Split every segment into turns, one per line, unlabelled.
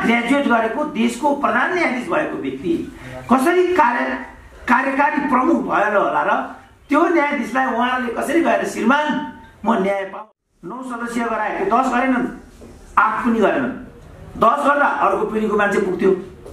Graduate गरेको देशको प्रधान न्यायाधीश भएको व्यक्ति कसरी कार्यकारी प्रमुख भयो होला र त्यो न्यायाधीशलाई उहाँले कसरी गएर श्रीमान म न्याय पाऊ 9 सदस्यीय गराएको 10 गरेनन् 8 पनि गरेनन् 10 गर्दा अर्को पिढीको मान्छे पुग्थ्यो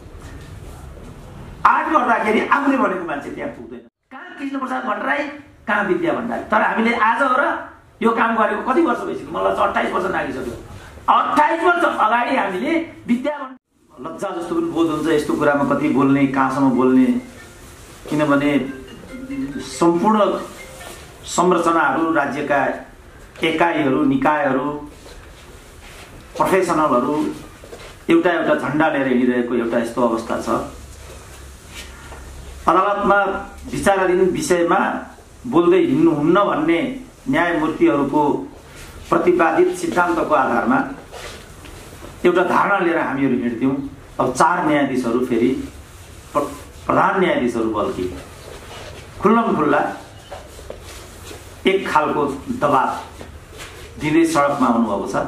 8 गर्दाखेरि आफूले भनेको मान्छे त्यहाँ पुग्दैन। कहाँ कृष्णप्रसाद भट्टराई कहाँ विद्या भण्डारी। तर हामीले आज हो र यो काम गरेको कति वर्ष भइसक्यो मलाई 28 वर्ष नागिसक्यो। 28 वर्ष अगाडि हामीले विद्या लज्जा जस्तो पनि बोध हुन्छ यस्तो कुरामा कति बोल्ने कहाँसम्म बोल्ने, किनभने सम्पूर्ण संरचनाहरू राज्यका एकाइहरू निकायहरू प्रोफेसनलहरू एउटा एउटा झण्डा लिएर हिँडिरहेको एउटा यस्तो अवस्था छ। अदालतमा विचाराधीन विषयमा बोल्दै हिँड्नुहुन्न भन्ने न्यायमूर्तिहरूको प्रतिपादित सिद्धान्तको आधारमा एउटा धारणा लिएर हामीहरू हिँड्थ्यौँ। अब 4 न्यायाधीशहरू फेरि प्रधान न्यायाधीशहरू बल्कि खुल्लम खुल्ला एक खालको दबाब दिँदै सडकमा आउनुभएको छ।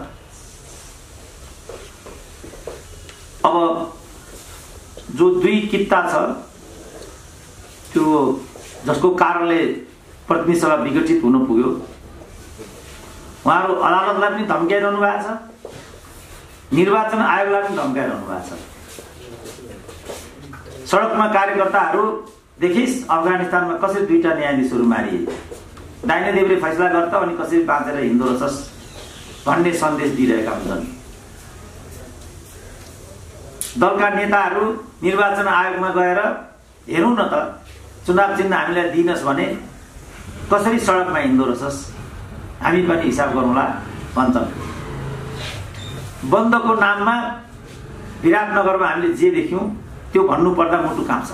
अब जो 2 किता छ त्यो जसको कारणले प्रतिनिधि सभा विघटित हुन पुग्यो उहाँहरू अदालतलाई पनि धम्काइरहनु भएको छ, निर्वाचन आयोगलाई पनि धम्काइरहनु भएको छ। सडकमा कार्यकर्ताहरूदेखि अफगानिस्तानमा कसरी 2टा न्यायाधीशहरू मारिए, दाहिने देब्रे फैसला गर्दा अनि कसरी बाँचेर हिँड्दो रहेछस् भन्ने सन्देश दिइरहेका हुन्छन्। दलका नेताहरू निर्वाचन आयोगमा गएर हेरौँ न त चुनाव चिन्ह हामीलाई दिइनस् भने कसरी सडकमा हिँड्दो रहेछस् हामी पनि हिसाब गरौँला भन्छन्। बन्दको नाममा विराटनगरमा हामीले जे देख्यौँ त्यो भन्नुपर्दा मुटु काँप्छ।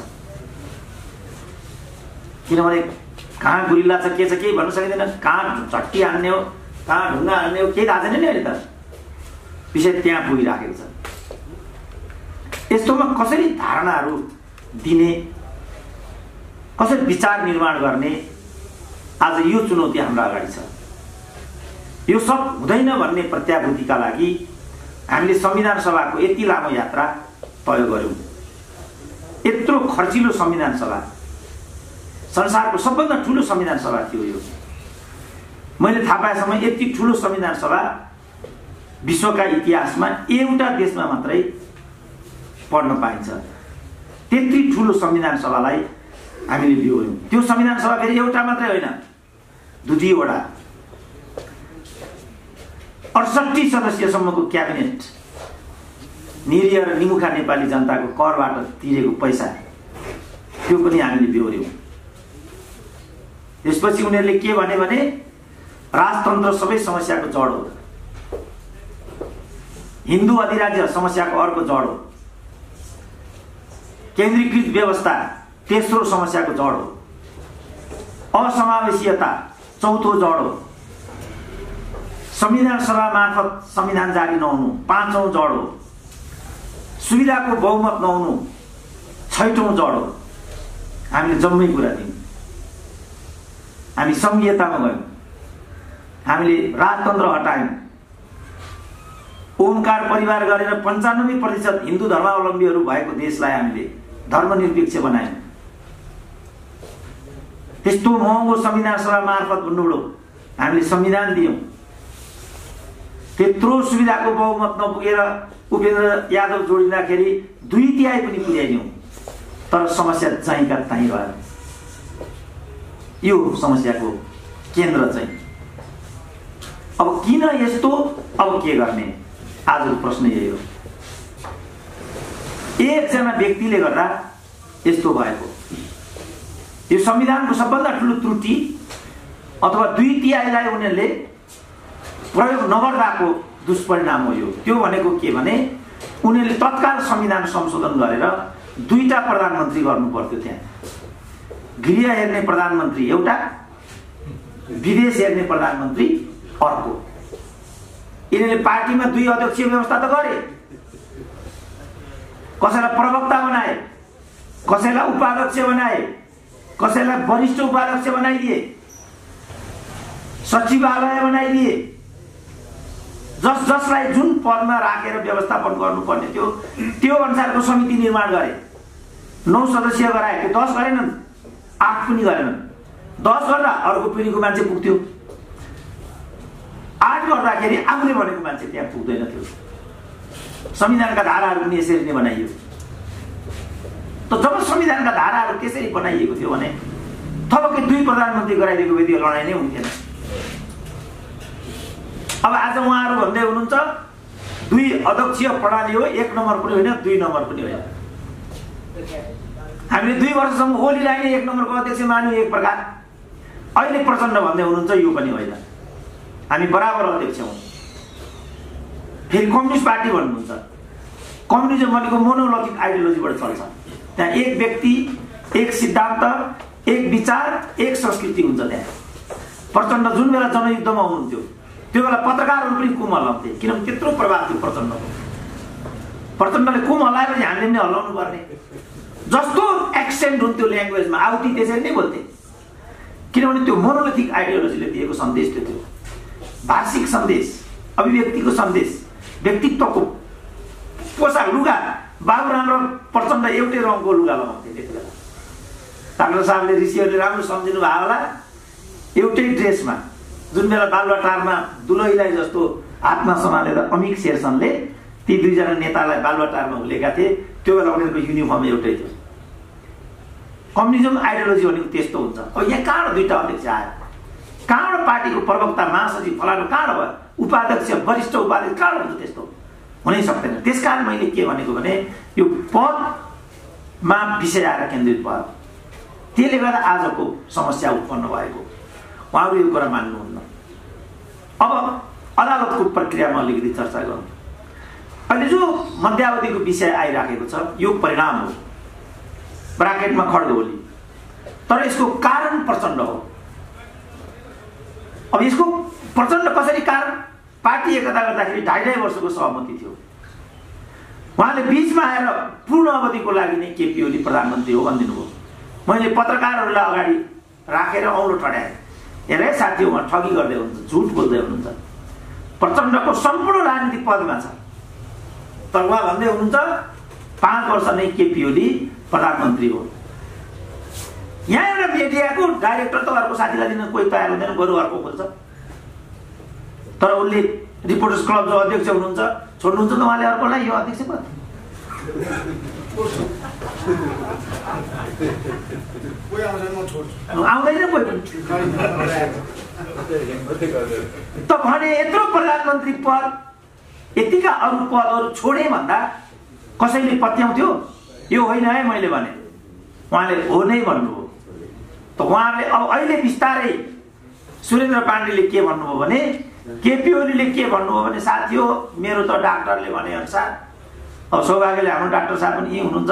किनभने कहाँ गुरिल्ला छ के छ केही भन्न सकिँदैन, कहाँ झट्टी हान्ने हो कहाँ ढुङ्गा हान्ने हो केही थाहा छैन नि अहिले त। विषय त्यहाँ पुगिराखेको छ। यस्तोमा कसरी धारणाहरू दिने, कसरी विचार निर्माण गर्ने, आज यो चुनौती हाम्रो अगाडि छ। यो सब हुँदैन भन्ने प्रत्याभूतिका लागि हामीले संविधान सभाको यति लामो यात्रा तय गर्यौं। यत्रो खर्चिलो संविधान सभा, संसारको सबभन्दा ठुलो संविधान सभा थियो यो। मैले थाहा पाएसम्म यति ठुलो संविधान सभा विश्वका इतिहासमा एउटा देशमा मात्रै पढ्न पाइन्छ। त्यति ठुलो संविधान सभालाई हामीले बिहोर्यौं। त्यो संविधान सभा फेरि एउटा मात्रै होइन, 2 वटा 68 सदस्यसम्मको क्याबिनेट, निरीह र निमुखा नेपाली जनताको करबाट तिरेको पैसा त्यो पनि हामीले बिहोर्यौं। त्यसपछि उनीहरूले के भने राजतन्त्र सबै समस्याको जड हो, हिन्दू अधिराज्य समस्याको अर्को जड हो, केन्द्रीकृत व्यवस्था तेस्रो समस्याको जड हो, असमावेशीयता चौथो जड हो, संविधान सभा मार्फत संविधान जारी नहुनु 5औं जड हो, सुविधाको बहुमत नहुनु 6औं जड हो। हामीले जम्मै कुरा दियौं। हामी संघीयतामा गयौं, हामीले राजतन्त्र हटायौं, ओमकार परिवार गरेर 95% हिन्दू धर्मावलम्बीहरू भएको देशलाई हामीले धर्मनिरपेक्ष बनायौं। त्यस्तो महँगो संविधान सभा मार्फत भन्नुभयो हामीले संविधान दियौं। त्यत्रो सुविधाको बहुमत नपुगेर उपेन्द्र यादव जोडिँदाखेरि 2/3 पनि पुर्याइदियौं, तर समस्या चाहिँका त्यहीँ रह्यो। यो समस्याको केन्द्र चाहिँ अब किन यस्तो, अब के गर्ने, आजको प्रश्न यही हो। एकजना व्यक्तिले गर्दा यस्तो भएको, यो संविधानको सबभन्दा ठुलो त्रुटि अथवा 2/3लाई उनीहरूले प्रयोग नगर्दाको दुष्परिणाम हो यो। त्यो भनेको के भने उनीहरूले तत्काल संविधान संशोधन गरेर 2टा प्रधानमन्त्री गर्नु पर्थ्यो। त्यहाँ गृह हेर्ने प्रधानमन्त्री एउटा, विदेश हेर्ने प्रधानमन्त्री अर्को। यिनीहरूले पार्टीमा 2 अध्यक्षीय व्यवस्था त गरे, कसैलाई प्रवक्ता बनाए, कसैलाई उपाध्यक्ष बनाए, कसैलाई वरिष्ठ उपाध्यक्ष बनाइदिए, सचिवालय बनाइदिए, जसलाई जुन पदमा राखेर व्यवस्थापन गर्नुपर्ने थियो त्यो अनुसारको समिति निर्माण गरे। 9 सदस्यीय गराए, त्यो 10 गरेनन्, 8 पनि गरेनन्। 10 गर्दा अर्को पिँढीको मान्छे पुग्थ्यो, 8 गर्दाखेरि आफूले भनेको मान्छे त्यहाँ पुग्दैन थियो। संविधानका धाराहरू पनि यसरी नै बनाइयो। त जब संविधानका धाराहरू त्यसरी बनाइएको थियो भने थपक्कै 2 प्रधानमन्त्री गराइदिएको भए त्यो लडाइँ नै हुन्थेन। अब आज उहाँहरू भन्दै हुनुहुन्छ 2 अध्यक्षीय प्रणाली हो, 1 नम्बर पनि होइन, 2 नम्बर पनि होइन। हामीले 2 वर्षसम्म ओलीलाई नै 1 नम्बरको अध्यक्ष मान्यौँ एक प्रकार। अहिले प्रचण्ड भन्दै हुनुहुन्छ यो पनि होइन, हामी बराबर अध्यक्ष हौँ। फेरि कम्युनिस्ट पार्टी भन्नुहुन्छ। कम्युनिजम भनेको मोनोलोजिक आइडियोलोजीबाट चल्छ। त्यहाँ एक व्यक्ति, एक सिद्धान्त, एक विचार, एक संस्कृति हुन्छ। त्यहाँ प्रचण्ड जुन बेला जनयुद्धमा हुनुहुन्थ्यो त्यो बेला पत्रकारहरू पनि कुम हल्लाउँथे, किनभने त्यत्रो प्रभाव थियो प्रचण्डको। प्रचण्डले कुम हल्लाएपछि हामीले पनि हल्लाउनु पर्ने। जस्तो एक्सेन्ट हुन्थ्यो ल्याङ्ग्वेजमा आउटी त्यसरी नै बोल्थे, किनभने त्यो मोनोलिथिक आइडियोलोजीले दिएको सन्देश थियो। भाषिक सन्देश, अभिव्यक्तिको सन्देश, व्यक्तित्वको पोसाक, लुगा। बाबुराम र प्रचण्ड एउटै रङको लुगा लगाउँथे त्यति बेला। डाक्टर साहबले, ऋषिहरूले राम्रो सम्झिनु भयो होला, एउटै ड्रेसमा। जुन बेला बालुवाटारमा दुलहीलाई जस्तो हातमा समालेर अमिक शेरसनले ती 2 जना नेतालाई बालुवाटारमा हुलेका थिए, त्यो बेला उनीहरूको युनिफर्म एउटै थियो। कम्युनिजम आइडियोलोजी भनेको त्यस्तो हुन्छ। अब यहाँ कहाँबाट 2टा अध्यक्ष आयो? कहाँबाट पार्टीको प्रवक्ता, महासचिव फलानु कहाँबाट भयो? उपाध्यक्ष, वरिष्ठ उपाध्यक्ष कहाँबाट हुन्छ? त्यस्तो हुनै सक्दैन। त्यसकारण मैले के भनेको भने यो पदमा विषय आएर केन्द्रित भयो, त्यसले गर्दा आजको समस्या उत्पन्न भएको। उहाँहरू यो कुरा मान्नुहुन्न। अब अदालतको प्रक्रियामा अलिकति चर्चा गरौँ। अहिले जो मध्यावधिको विषय आइराखेको छ यो परिणाम हो, ब्राकेटमा खड्ग ओली, तर यसको कारण प्रचण्ड हो। अब यसको प्रचण्ड कसरी कारण? पार्टी एकता गर्दाखेरि 2.5 वर्षको सहमति थियो। उहाँले बीचमा आएर पूर्ण अवधिको लागि नै केपी ओली प्रधानमन्त्री हो भनिदिनु भयो। मैले पत्रकारहरूलाई अगाडि राखेर औँलो टडाएँ, हेरे साथी उहाँ ठगी गर्दै हुनुहुन्छ, झुट बोल्दै हुनुहुन्छ। प्रचण्डको सम्पूर्ण राजनीतिक पदमा छ, तर उहाँ भन्दै हुनुहुन्छ 5 वर्ष नै केपी ओली प्रधानमन्त्री हो। यहाँ एउटा मिडियाको डाइरेक्टर त अर्को साथीलाई दिन कोही तयार हुँदैन, बरु अर्को खोल्छ। तर उसले रिपोर्टर्स क्लब जो अध्यक्ष हुनुहुन्छ छोड्नुहुन्छ त उहाँले अर्कोलाई यो अध्यक्ष पद। आउँदैन कोही पनि। त भने यत्रो प्रधानमन्त्री पद, यतिका अरू पदहरू छोडे भन्दा कसैले पत्याउँथ्यो? यो होइन है मैले भने, उहाँले हो नै भन्नुभयो। त उहाँले अब अहिले बिस्तारै सुरेन्द्र पाण्डेले के भन्नुभयो भने, केपी ओलीले के भन्नुभयो भने, साथी हो मेरो त डाक्टरले भने अनुसार, अब सौभाग्यले हाम्रो डाक्टर साहब पनि यही हुनुहुन्छ,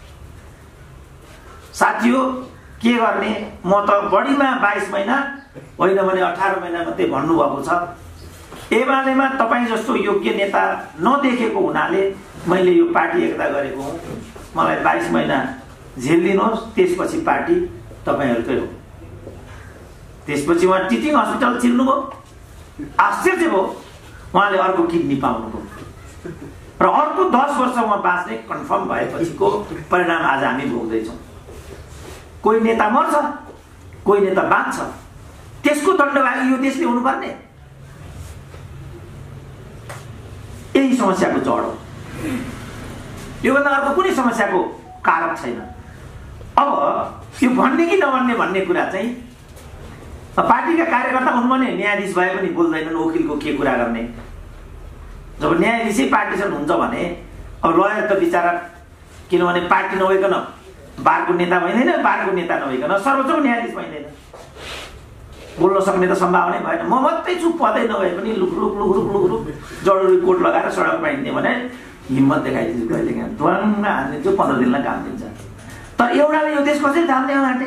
साथी हो के गर्ने, म त बढीमा 22 महिना होइन भने 18 महिना मात्रै भन्नुभएको छ। एमालेमा तपाईँ जस्तो योग्य नेता नदेखेको हुनाले मैले यो पार्टी एकता गरेको हुँ। मलाई 22 महिना झेलिदिनुहोस्, त्यसपछि पार्टी तपाईँहरूकै हो। त्यसपछि उहाँ टिचिङ हस्पिटल छिर्नुभयो, आश्चर्य भयो, उहाँले अर्को किडनी पाउनुभयो र अर्को 10 वर्ष उहाँ बाँच्ने कन्फर्म भएपछिको परिणाम आज हामी भोग्दैछौँ। कोही नेता मर्छ, कोही नेता बाँच्छ, त्यसको दण्डभागी यो देशले हुनुपर्ने। यही समस्याको जड हो, योभन्दा अर्को कुनै समस्याको कारक छैन। अब यो भन्ने कि नभन्ने भन्ने कुरा चाहिँ पार्टीका कार्यकर्ता हुनु भने न्यायाधीश भए पनि बोल्दैनन् वकिलको के कुरा गर्ने। जब न्यायाधीशै पार्टिसन हुन्छ भने अब लयर त बिचारा, किनभने पार्टी नभइकन बारको नेता भइँदैन, बारको नेता नभइकन सर्वोच्च न्यायाधीश भइँदैन, बोल्न सक्ने त सम्भावना भएन। म मात्रै छु, पदै नभए पनि लुकलुक लुकलुक लुकलुक जरुरी कोट लगाएर सडकमा हिँड्ने भने हिम्मत देखाइदिन्छु, कहिले काहीँ द्वाङ्ग हानिदिन्छु, 15 दिनलाई काम दिन्छ। तर एउटाले यो देश कसरी थाम्ने आँटे?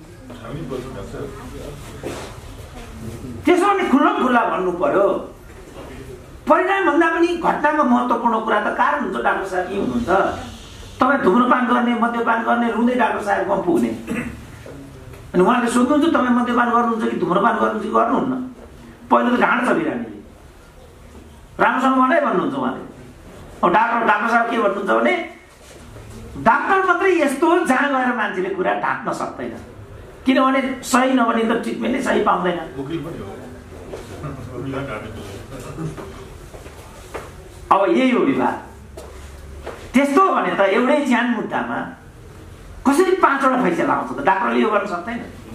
त्यसो भने खुल्ला भन्नु पर्यो। परिणाम भन्दा पनि घटनामा महत्त्वपूर्ण कुरा त कारण हुन्छ। डाक्टर साहब के हुनुहुन्छ? तपाईँ धुम्रपान गर्ने, मद्यपान गर्ने, रुँदै डाक्टर साहबमा पुग्ने, अनि उहाँले सोध्नुहुन्छ तपाईँ मद्यपान गर्नुहुन्छ कि धुम्रपान गर्नुहुन्छ कि गर्नुहुन्न? पहिलो त ढाँड छ बिरामीले, र राम्रोसँग भनै भन्नुहुन्छ उहाँले। अब डाक्टर साहब के भन्नुहुन्छ भने डाक्टर मात्रै यस्तो जहाँ गएर मान्छेले कुरा ढाक्न सक्दैन, किनभने सही नभने त ट्रिटमेन्टै सही पाउँदैन। अब यही हो विवाद। त्यस्तो हो भने त एउटै ज्यान मुद्दामा कसरी 5वटा फैसला आउँछ त? डाक्टरले यो गर्न सक्दैन,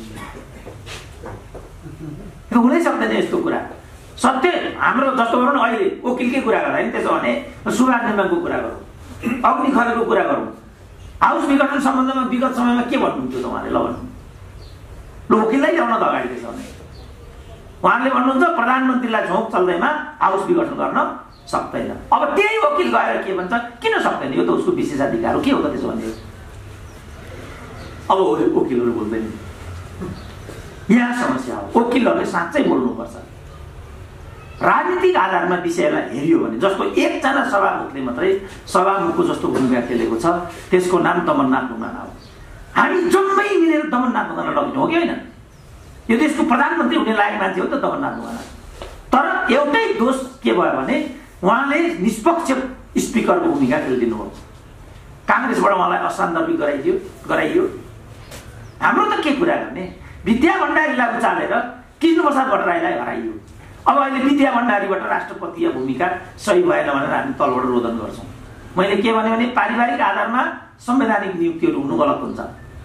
त्यो हुनै सक्दैन यस्तो कुरा। सत्य हाम्रो जस्तो गरौँ न, अहिले वकिलकै कुरा गर्दा नि त्यसो भने सुभाष नेमाङको कुरा गरौँ, अग्नि खरेलको कुरा गरौँ, हाउस विघटन सम्बन्धमा विगत समयमा के भन्नुहुन्थ्यो त उहाँले? ल भन्नु, ल वकिललाई ल्याउन त अगाडि त्यसो भने उहाँले भन्नुहुन्छ प्रधानमन्त्रीलाई झोक चल्दैमा हाउस विघटन गर्न सक्दैन। अब त्यही वकिल गएर के भन्छ, किन सक्दैन? यो त उसको विशेषाधिकार हो, के हो त त्यसो भने? अब वकिलहरू बोल्दैन, यहाँ समस्या हो। वकिलहरूले साँच्चै बोल्नुपर्छ। राजनीतिक आधारमा विषयलाई हेरियो भने जस्तो एकजना सभामुखले मात्रै सभामुखको जस्तो भूमिका खेलेको छ, त्यसको नाम दमननाथ ढुङ्गाना हो। हामी जम्मै मिलेर दमननाथ ढुङ्गाना लग्यौँ, हो कि होइन? यो देशको प्रधानमन्त्री हुने लागेको मान्छे हो त दमननाथ ढुङ्गाना। तर एउटै दोष के भयो भने उहाँले निष्पक्ष स्पिकरको भूमिका खेलिदिनु हो। काङ्ग्रेसबाट उहाँलाई असान्दर्भिक गराइयो। हाम्रो त के कुरा गर्ने? विद्या भण्डारीलाई उचालेर कृष्णप्रसाद भट्टराईलाई हराइयो। अब अहिले विद्या भण्डारीबाट राष्ट्रपतीय भूमिका सही भएन भनेर हामी तलबाट रोदन गर्छौँ। मैले के भने पारिवारिक आधारमा संवैधानिक नियुक्तिहरू हुनु गलत हुन्छ।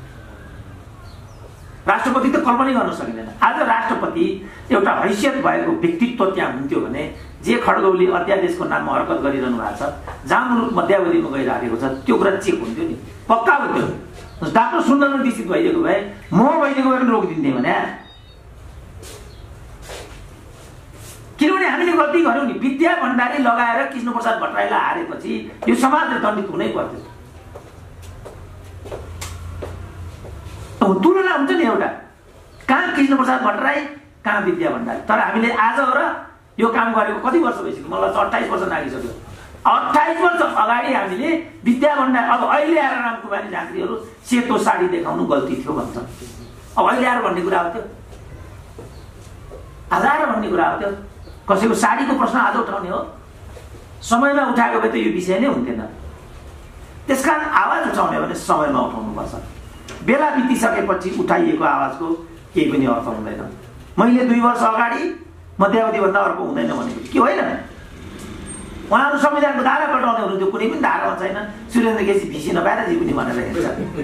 राष्ट्रपति त कल्पनै गर्न सकिँदैन। आज राष्ट्रपति एउटा हैसियत भएको व्यक्तित्व त्यहाँ हुन्थ्यो भने जे खड्गौली अध्यादेशको नाममा हरकत गरिरहनु भएको छ, जहाँ मुलुक मध्यावधिमा गइरहेको छ, त्यो कुरा चेक हुन्थ्यो नि, पक्का हुन्थ्यो। डाक्टर सुन्दर दीक्षित भइदिएको भए म भइदिएको भए पनि रोकिदिन्थेँ भने, किनभने हामीले गल्ती गर्यौँ नि। विद्या भण्डारी लगाएर कृष्णप्रसाद भट्टराईलाई हारेपछि यो समाजले दण्डित हुनै पर्थ्यो। तुलना हुन्छ नि एउटा, कहाँ कृष्णप्रसाद भट्टराई, कहाँ विद्या भण्डारी। तर हामीले आज हो र यो काम गरेको कति वर्ष भइसक्यो? मलाई 28 वर्ष नागिसक्यो। 28 वर्ष अगाडि हामीले विद्या भण्डारी, अब अहिले आएर रामकुमारी झाँक्रीहरू सेतो साडी देखाउनु गल्ती थियो भन्छ। अब अहिले आएर भन्ने कुरा हो त्यो? आज आएर भन्ने कुरा हो त्यो? कसैको साडीको प्रश्न आज उठाउने हो? समयमा उठाएको भए त यो विषय नै हुन्थेन। त्यसकारण आवाज उठाउने भने समयमा उठाउनुपर्छ। बेला बितिसकेपछि उठाइएको आवाजको केही पनि अर्थ हुँदैन। मैले 2 वर्ष अगाडि मध्यावधिभन्दा अर्को हुँदैन भनेको के होइन? उहाँहरू संविधानको धारा पठाउने हुनुहुन्थ्यो, कुनै पनि धारामा छैन। सुरेन्द्र केसी भिसी नपाएर जे पनि भनेर हेर्छ।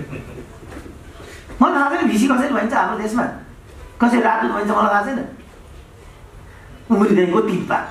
मलाई थाहा छैन भिसी कसरी भन्छ हाम्रो देशमा, कसरी राजदूत भन्छ मलाई थाहा छैन। उम्रिँदैको 3 पात,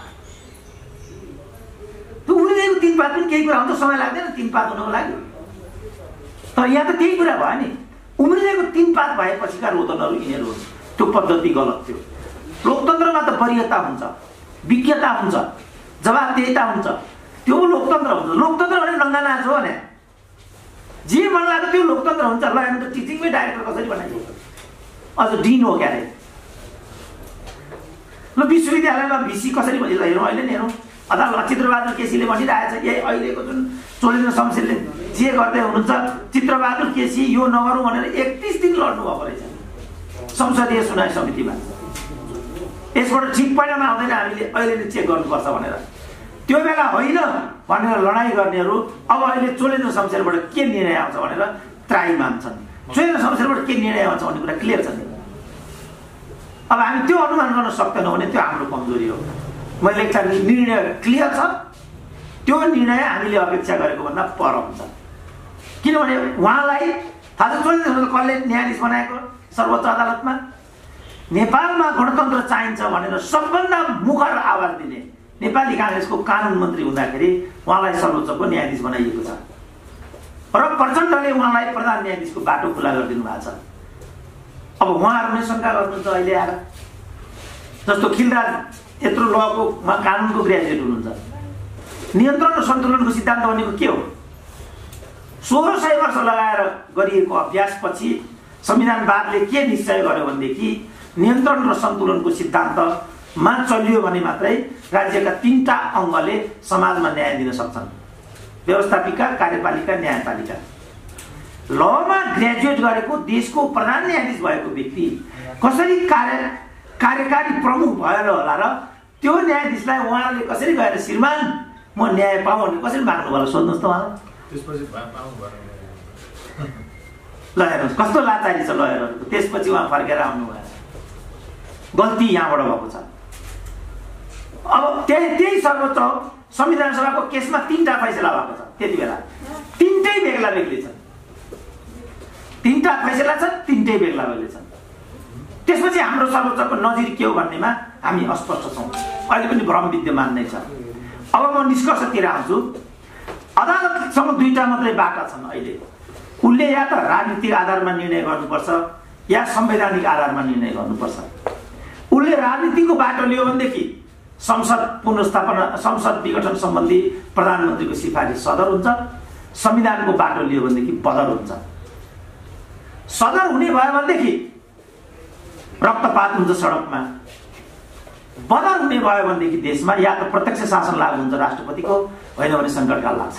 त्यो उम्रिँदैको 3 पात पनि केही कुरा हुन्छ, समय लाग्दैन 3 पात हुनको लागि। तर यहाँ त त्यही कुरा भयो नि, उम्रिँदैको 3 पात भएपछिका रोदनहरू यिनीहरू हुन्। त्यो पद्धति गलत थियो। लोकतन्त्रमा त वरियता हुन्छ, विज्ञता हुन्छ, जवाबदेहिता हुन्छ, त्यो लोकतन्त्र हुन्छ। लोकतन्त्र भने नङ्गा नाच हो भने जे मन लाग्यो त्यो लोकतन्त्र हुन्छ। ल हामी त टिचिङमै डाइरेक्टर कसरी बनाइयो? अझ डिन हो क्यारे। ल विश्वविद्यालयमा भिसी कसरी भनिन्छ हेरौँ, अहिले नै हेरौँ। अदालत चित्रबहादुर केसीले भनिरहेछ, यही अहिलेको जुन चोलेन्द्र शमशेरले जे गर्दै हुनुहुन्छ, चित्रबहादुर केसी यो नगरौँ भनेर 31 दिन लड्नु भएको रहेछ संसदीय सुनाइ समितिमा। यसबाट ठिक परिणाम आउँदैन, हामीले अहिले नै चेक गर्नुपर्छ भनेर। त्यो बेला होइन भनेर लडाइँ गर्नेहरू अब अहिले चोलेन्द्र शमशेरबाट के निर्णय आउँछ भनेर त्राही मान्छन्। चोलेन्द्र शमशेरबाट के निर्णय आउँछ भन्ने कुरा क्लियर छ नि। अब हामी त्यो अनुमान गर्न सक्दैनौँ भने त्यो हाम्रो कमजोरी हो। मैले एउटा निर्णय क्लियर छ, त्यो निर्णय हामीले अपेक्षा गरेको भन्दा पर हुन्छ। किनभने उहाँलाई थाहा छ चोलेन्द्र शमशेर कसले न्यायाधीश बनाएको सर्वोच्च अदालतमा? नेपालमा गणतन्त्र चाहिन्छ भनेर सबभन्दा मुखर आवाज दिने नेपाली काङ्ग्रेसको कानुन मन्त्री हुँदाखेरि उहाँलाई सर्वोच्चको न्यायाधीश बनाइएको छ र प्रचण्डले उहाँलाई प्रधान न्यायाधीशको बाटो खुला गरिदिनु भएको छ। अब उहाँहरू नै शङ्का गर्नुहुन्छ अहिले आएर, जस्तो खिलराज यत्रो लको कानुनको ग्रेजुएट हुनुहुन्छ। नियन्त्रण र सन्तुलनको सिद्धान्त भनेको के हो? 1600 वर्ष लगाएर गरिएको अभ्यासपछि संविधानवादले के निश्चय गर्यो भनेदेखि नियन्त्रण र सन्तुलनको सिद्धान्तमा चलियो भने मात्रै राज्यका 3टा अङ्गले समाजमा न्याय दिन सक्छन्, व्यवस्थापिका, कार्यपालिका, न्यायपालिका। लमा ग्रेजुएट गरेको देशको प्रधान न्यायाधीश भएको व्यक्ति कसरी कार्यकारी प्रमुख भएर होला र त्यो न्यायाधीशलाई उहाँले कसरी गएर श्रीमान म न्याय पाऊँ भने कसरी माग्नु होला सोध्नुहोस् त उहाँलाई।
त्यसपछि
ल हेर्नुहोस् कस्तो लाचारी छ लयरहरूको। त्यसपछि उहाँ फर्केर आउनु भएन, गल्ती यहाँबाट भएको छ। अब त्यही सर्वोच्च संविधान सभाको केसमा 3टा फैसला भएको छ। त्यति बेला 3टै बेग्ला बेग्लै छन्, 3टा फैसला छन्, 3टै बेग्ला बेग्लै छन्। त्यसपछि हाम्रो सर्वोच्चको नजिर के हो भन्नेमा हामी अस्पष्ट छौँ, अहिले पनि भ्रम विद्यमान नै छ। अब म निष्कर्षतिर आउँछु। अदालतसँग 2टा मात्रै बाटा छन् अहिले। उसले या त राजनीतिक आधारमा निर्णय गर्नुपर्छ या संवैधानिक आधारमा निर्णय गर्नुपर्छ। उसले राजनीतिको बाटो लियो भनेदेखि संसद पुनर्स्थापना, संसद विघटन सम्बन्धी प्रधानमन्त्रीको सिफारिस सदर हुन्छ। संविधानको बाटो लियो भनेदेखि बदर हुन्छ। सदर हुने भयो भनेदेखि रक्तपात हुन्छ सडकमा। बदर हुने भयो भनेदेखि देशमा या त प्रत्यक्ष शासन लागू हुन्छ राष्ट्रपतिको, होइन भने सङ्कटकाल लाग्छ।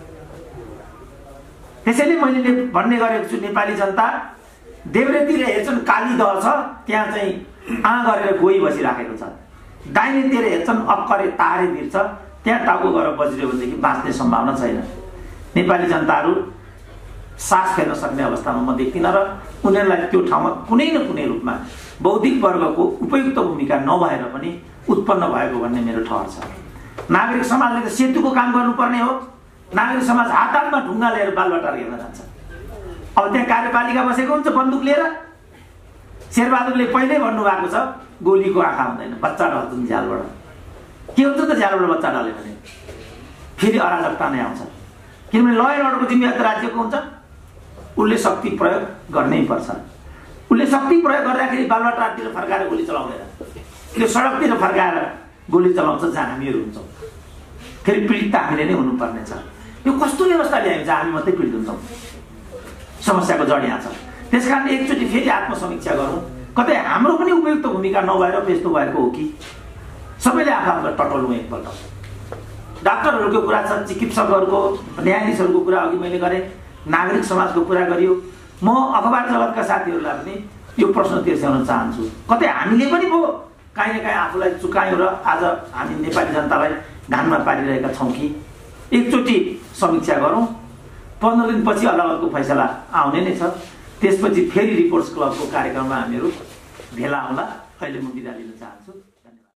त्यसैले मैले भन्ने गरेको छु, नेपाली जनता देब्रेतिर हेर्छन् काली दह छ, त्यहाँ चाहिँ गरेर गोही बसिराखेको छ। दाहिनेतिर हेर्छन् अक्करे तारे भिर्छ, त्यहाँ टाउको गरेर बजिरह्यो भनेदेखि बाँच्ने सम्भावना छैन। नेपाली जनताहरू सास फेर्न सक्ने अवस्थामा म देख्दिनँ र उनीहरूलाई त्यो ठाउँमा कुनै न कुनै रूपमा बौद्धिक वर्गको उपयुक्त भूमिका नभएर पनि उत्पन्न भएको भन्ने मेरो ठहर छ। नागरिक समाजले त सेतुको काम गर्नुपर्ने हो। नागरिक समाज हातमा ढुङ्गा लिएर बालबटार हेर्न जान्छ। अब त्यहाँ कार्यपालिका बसेको हुन्छ बन्दुक लिएर। शेरबहादुरले पहिल्यै भन्नुभएको छ गोलीको आँखा हुँदैन, बच्चा ढल्छन् झ्यालबाट। के हुन्छ त झ्यालबाट बच्चा ढल्यो भने फेरि अराजकता नै आउँछ। किनभने ल एन्ड अर्डरको जिम्मेवारी राज्यको हुन्छ। उसले शक्ति प्रयोग गर्नै पर्छ। उसले शक्ति प्रयोग गर्दाखेरि बालबटारतिर फर्काएर गोली चलाउँदैन, त्यो सडकतिर फर्काएर गोली चलाउँछ जहाँ हामीहरू हुन्छौँ। फेरि पीडित त हामीले नै हुनुपर्ने छ। यो कस्तो व्यवस्था ल्यायो जहाँ हामी मात्रै पीडित हुन्छौँ? समस्याको जड यहाँ छ। त्यसकारण एकचोटि फेरि आत्मसमीक्षा गरौँ, कतै हाम्रो पनि उपयुक्त भूमिका नभएर यस्तो भएको हो कि? सबैले आफूलाई टटोलौँ एकपल्ट। डाक्टरहरूको कुरा छ, चिकित्सकहरूको, न्यायाधीशहरूको कुरा अघि मैले गरेँ, नागरिक समाजको कुरा गरियो। म अखबार जगतका साथीहरूलाई पनि यो प्रश्न तिर्स्याउन चाहन्छु, कतै हामीले पनि पो काहीँ न काहीँ आफूलाई चुकायौँ र आज हामी नेपाली जनतालाई घाममा पारिरहेका छौँ कि? एकचोटि समीक्षा गरौँ। 15 दिनपछि अदालतको फैसला आउने नै छ। त्यसपछि फेरि रिपोर्ट्स क्लबको कार्यक्रममा हामीहरू भेला आउँला। अहिले म बिदा लिन चाहन्छु।